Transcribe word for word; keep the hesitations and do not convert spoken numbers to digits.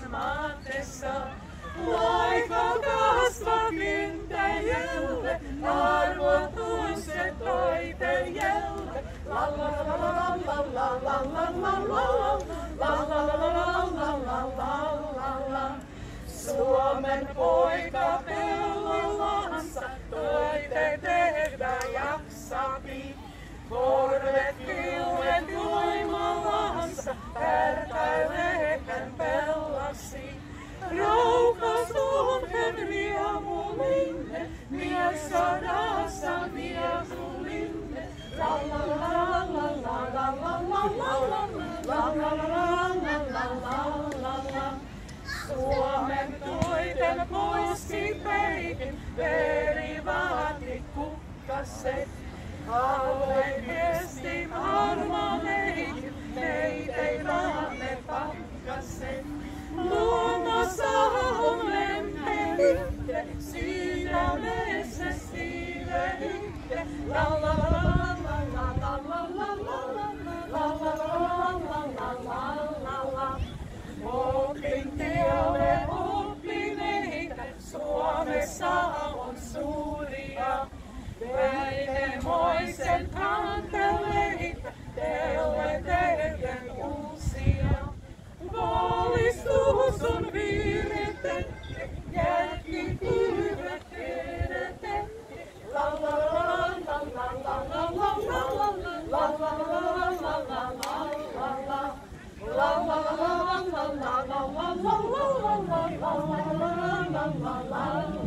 maatessa. Laika kasva kyntäjälle, arvotus se taiteijalle. La la la la la la la la la la la la la la la la. Suomen poika pellollansa töitä tehdä jaksapi. Korvet kilvet voimallansa pärkäilee hän pellasi. Raukas on hän riemullinen, mies sodassa viesullinen. La la la la la la la la la la la la la la. Suomen tuiten muisti peikin, veri vaati kukkaset. Kauhein kesti harmaleikin, meitä ei raanne pakkaset. Luonnossa on lempeyttä, sydämessä siiveyttä. La la la la la la la la la la la la la. Opin tielle oppineita, Suomessa on suuria. Väinemoisen kanteleita, teille teidän uusia. Valistus on viiritetty, jälki pyyrät tiedätetty. La la la la la la la la la la la la la la la. La la la la la la la la la la la la la la la la.